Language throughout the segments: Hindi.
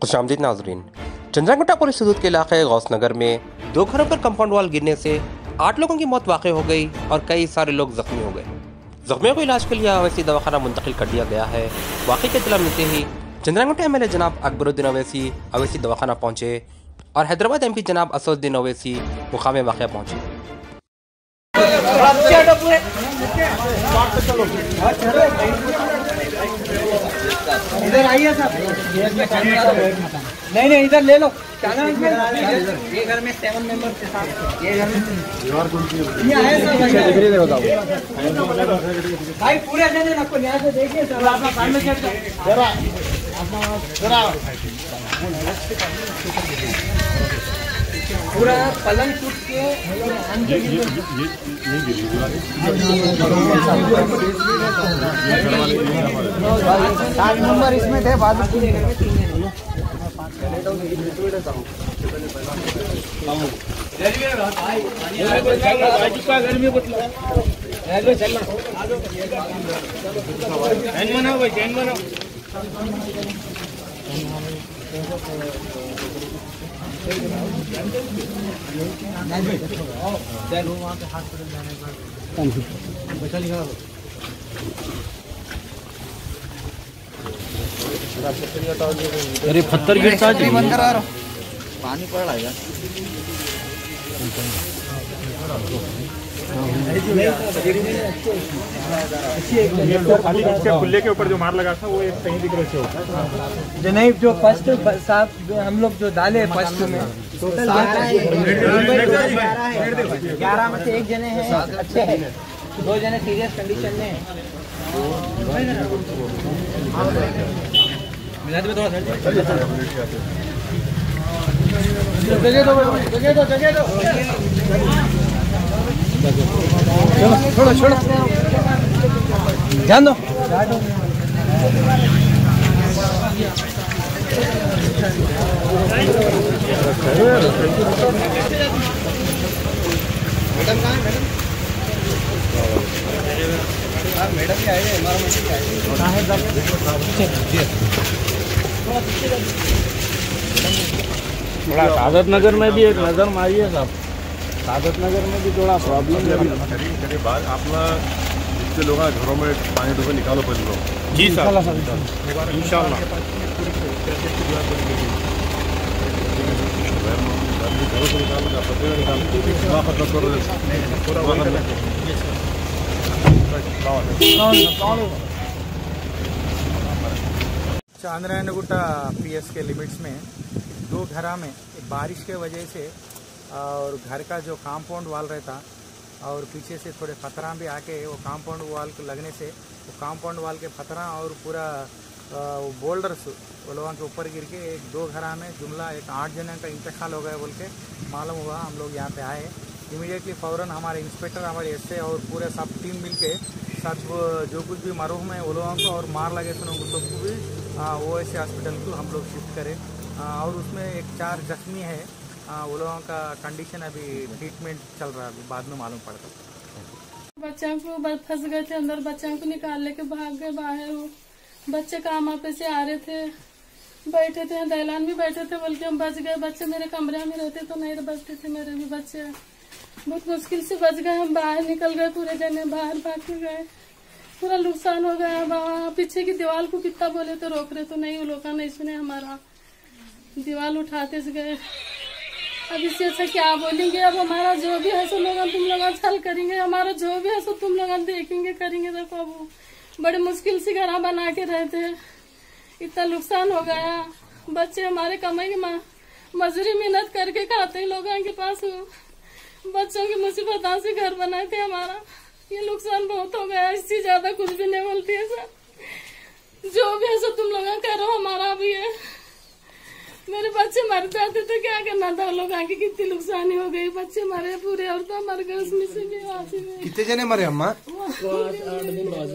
खुशामदीद नाजरीन। चंद्रागुट्टा पुलिस हदूद के इलाके गौसनगर में 2 घरों पर कंपाउंड वाल गिरने से 8 लोगों की मौत वाक़ई हो गई और कई सारे लोग जख्मी हो गए। जख्मियों को इलाज के लिए अवैसी दवाखाना मुंतकिल कर दिया गया है। वाक़ई की इत्तला मिलते ही चंद्रागुट्टा एमएलए जनाब अकबरुद्दीन अवैसी अवैसी दवाखाना पहुंचे और हैदराबाद एमपी जनाब असदुद्दीन अवैसी मुकाम वाक़या पहुंचे। इधर आइए साहब। नहीं इधर ले लो। ये घर में 7 मेंबर्स के साथ ये घर में ये आए सब भाई पूरे जने आपको न्याय से देखिए सर। अपना सामने जरा पूरा पलंग टूट के सात नंबर इसमें थे बाजू की अरे पत्थर गिरता है बंद करा रहा पानी पड़ रहा है खुले के ऊपर जो मार लगा था वो एक सही दिख रहे थे। जो नहीं जो फर्स्ट साहब हम लोग जो डाले फर्स्ट में टोटल 11 में से 1 जने हैं अच्छे हैं, 2 जने सीरियस कंडीशन में हैं। मिला दे थोड़ा जगह दो छोड़ो ध्यान दो। मैडम कहाँ है? मैडम भी आए हैं, कहाँ है थोड़ा सादत नगर में भी एक नजर मारिए साहब। सादत नगर में भी थोड़ा प्रॉब्लम है। बाद आपला जितने लोग घरों में पानी डूबे निकालो पहले लोग। जी सर इंशाल्लाह। चंद्रागुट्टा पीएस के लिमिट्स में 2 घरा में बारिश के वजह से और घर का जो कंपाउंड वाल रहता और पीछे से थोड़े पत्थरा भी आके वो कंपाउंड वाल को लगने से वो कंपाउंड वाल के पत्थरा और पूरा बोल्डर्स वो लोगों के ऊपर गिर के 2 घरा में जुमला 8 जने का इंतकाल हो गया बोल के मालूम हुआ। हम लोग यहाँ पे आए इमीडिएटली फ़ौरन हमारे इंस्पेक्टर हमारे एसए और पूरे सब टीम मिल के सब जो कुछ भी मरूम है वो लोगों को और मार लगे तो उनको सबको भी OSC हॉस्पिटल को हम लोग शिफ्ट करें और उसमें 4 जख्मी है। वो लोगों का कंडीशन अभी ट्रीटमेंट चल रहा है, अभी बाद में मालूम पड़ता। बच्चों को फंस गए थे अंदर, बच्चों को निकाल लेके भाग गए बाहर। वो बच्चे काम पे से आ रहे थे, बैठे थे दैलान भी बैठे थे, बल्कि हम बच गए। बच्चे मेरे कमरे में रहते तो नहीं बचते थे, मेरे भी बच्चे बहुत मुश्किल से बच गए। हम बाहर निकल गए, पूरे जने बाहर भाग के गए, पूरा नुकसान हो गया। वहाँ पीछे की दीवार को कितना बोले तो रोक रहे तो नहीं, वो लोग नहीं सुने हमारा, दीवार उठाते से गए। अब इससे अच्छा क्या बोलेंगे? अब हमारा जो भी है सो लोग तुम लोग हल करेंगे, हमारा जो भी है सो तुम लोग देखेंगे करेंगे। देखो अब बड़े मुश्किल से घर बना के रहते, इतना नुकसान हो गया। बच्चे हमारे कमाई मजदूरी मेहनत करके खाते हैं, लोगों के पास बच्चों की मुसीबत से घर बनाए थे। हमारा ये नुकसान बहुत हो गया, इससे ज्यादा कुछ भी नहीं बोलती है सर। जो भी है सो तुम लोग करो, हमारा भी है। मेरे बच्चे मर जाते तो क्या करना था? लोग आके कितनी नुकसानी हो गई, बच्चे मरे पूरे और तो मर गए उसमें से भी। कितने जने मरे अम्मा?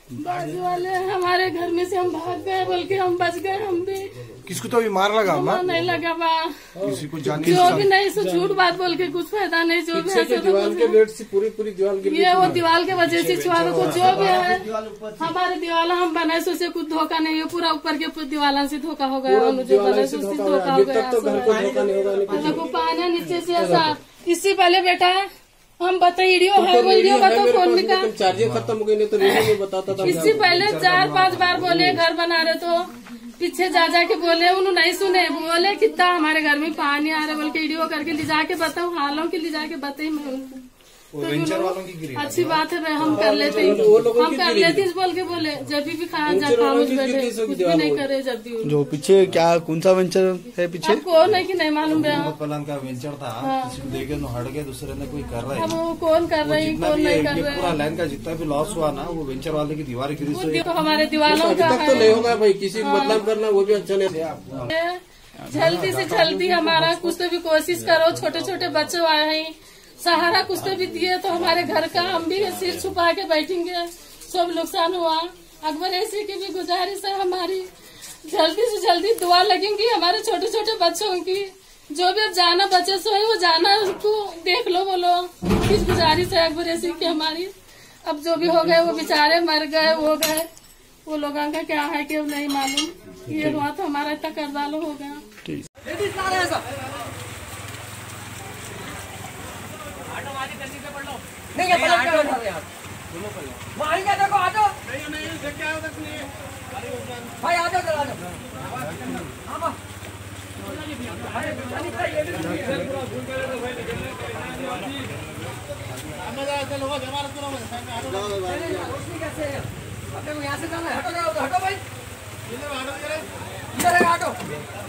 बाजू वाले हमारे घर में से हम भाग गए, बल्कि हम बच गए। हम भी किसको तो अभी मार लगा हमारा नहीं लगा बा, किसी को जान जो भी नहीं सो झूठ बात बोल के कुछ फायदा नहीं। जो भी है दीवार के गेट से पूरी दीवार गिर, ये वो दीवार के वजह से छुआरों को जो भी है हमारे दीवार हम बनाए सोचे कुछ धोखा नहीं है, पूरा ऊपर के दीवार से धोखा हो गया, जो बनाए सोचे धोखा हो गया। को पाना नीचे से ऐसा। इससे पहले बेटा हम बताए वीडियो है, वो वीडियो बताओ फोन का चार्जिंग खत्म हो गई, नहीं तो रेडियो में बताता था। इससे पहले 4-5 बार बोले घर बना रहे, तो पीछे जा के बोले, उन्होंने नहीं सुने। बोले कितना हमारे घर में पानी आ रहा है, बोल के वीडियो करके ले जाके बताओ, हालों की ले जाके बताई मैं उनको। तो वेंचर वालों की गिरी अच्छी बात है, हम कर लेते बोल के बोले। जब भी खाना खामोश बैठे, कुछ भी नहीं करे। जब भी जो पीछे क्या कौन सा वेंचर है पीछे, कौन है कि नहीं मालूम पलान का वेंचर था, किसी को देखे तो हट गए, दूसरे ने कोई कर रहा है। अब वो कौन कर रही, कौन नहीं कर रहा है। पूरा लाइन का जितना भी लॉस हुआ ना, वो वेंचर वाले की दीवार गिरी। तो हमारे दीवारों का तो नहीं होगा भाई, किसी को बदनाम करना वो भी अच्छा नहीं। जल्दी से जल्दी हमारा कुछ तो भी कोशिश करो। छोटे छोटे बच्चे आए हैं, सहारा कुछ तो भी दिए तो हमारे घर का हम भी सिर छुपा के बैठेंगे। सब नुकसान हुआ। अकबर ऐसी की भी गुजारिश है हमारी, जल्दी से जल्दी दुआ लगेंगी हमारे छोटे छोटे बच्चों की। जो भी अब जाना बच्चे से वो जाना उसको देख लो, बोलो किस गुजारिश है अकबर ऐसी की हमारी। अब जो भी हो गए वो बेचारे मर गए, वो गए, वो लोगों का क्या है कि नहीं मालूम। ये हुआ तो हमारा इतना करदालो हो गया। नहीं है पलट कर यार, मार क्या देखो, आ जाओ भाई, आ जाओ जरा, आ जाओ। यहाँ से जाना है, हटो जाओ, हटो भाई, इधर है, हटो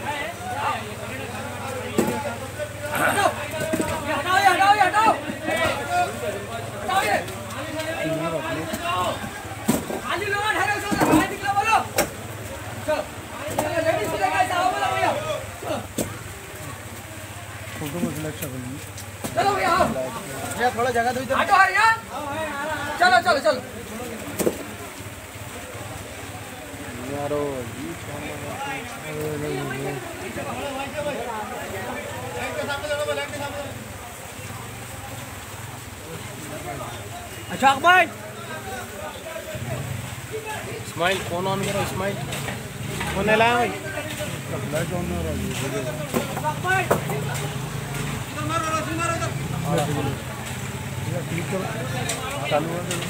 हटाओ। खाली लोग निकला, बोलो चलो भैया, थोड़ा जगह दो, हटो यार, चलो चलो चलो। अच्छा भाई, इस्माइल फोन ऑन करो, इस्माइल फोन लाया भाई, लाइट ऑन हो रहा है, चालू है।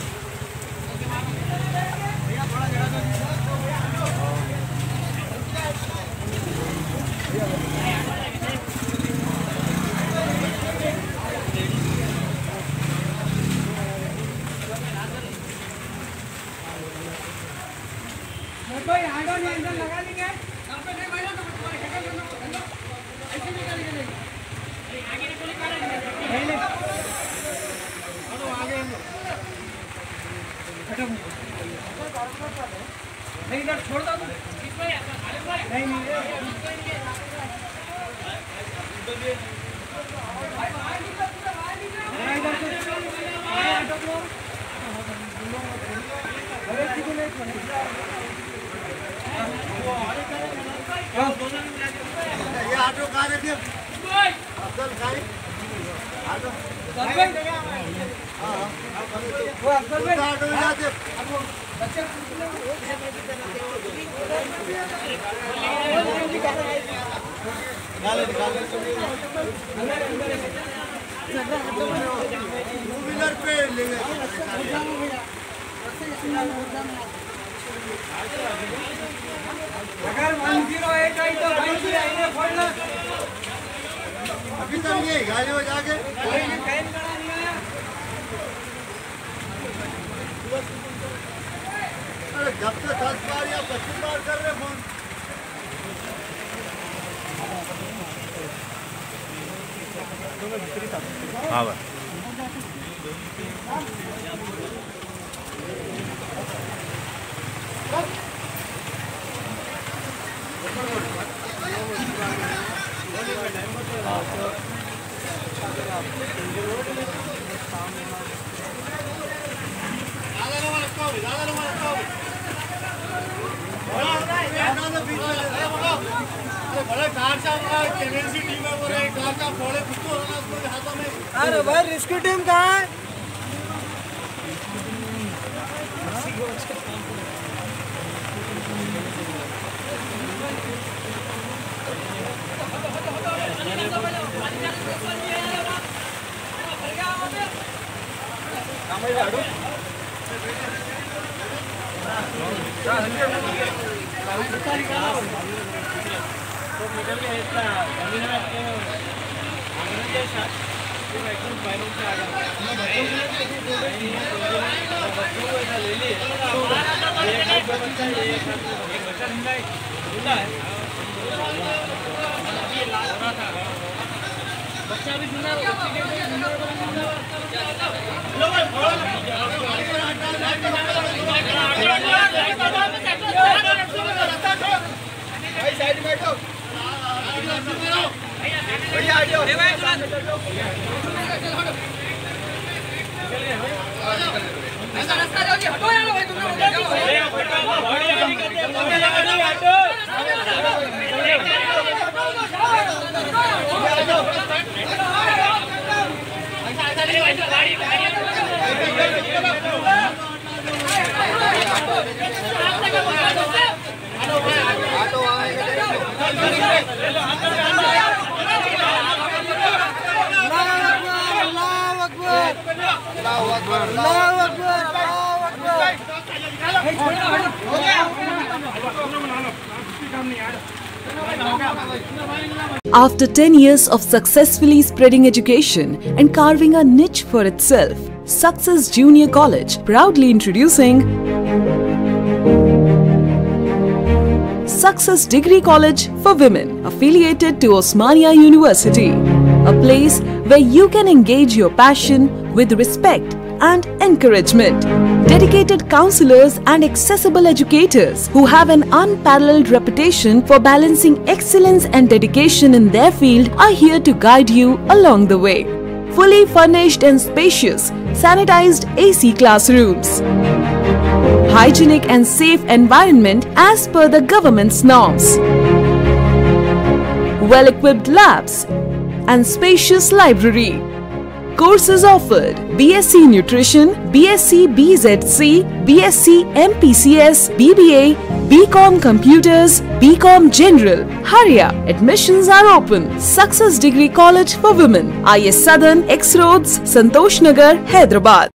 लगा लेंगे नहीं, इधर छोड़ दो, नहीं ये ऑटो कहाँ है फिर? अफजल भाई ऑटो वो अफजल भाई ऑटो में जाते बच्चे निकाले टू व्हीलर पे लेंगे। अगर 108 आई तो भाई की आईने फोड़ लो। अभी तक ये गाड़ी में जाके कोई ने कैन करा नहीं आया। अरे जब से 10 बार या 25 बार कर रहे फोन। हाँ भाई ज़्यादा अरे भाई रेस्क्यू टीम कहाँ है? After 10 years of successfully spreading education and carving a niche for itself, Success Junior College proudly introducing Success Degree College for Women, affiliated to Osmania University, a place where you can engage your passion with respect and encouragement. Dedicated counselors and accessible educators who have an unparalleled reputation for balancing excellence and dedication in their field are here to guide you along the way. Fully furnished and spacious, sanitized AC classrooms, hygienic and safe environment as per the government's norms, well-equipped labs and spacious library. Courses offered: BSc Nutrition, BSc BZC, BSc MPCS, BBA, BCom Computers, BCom General. Hurry up! Admissions are open. Success Degree College for Women, IS Southern, X Roads, Santosh Nagar, Hyderabad.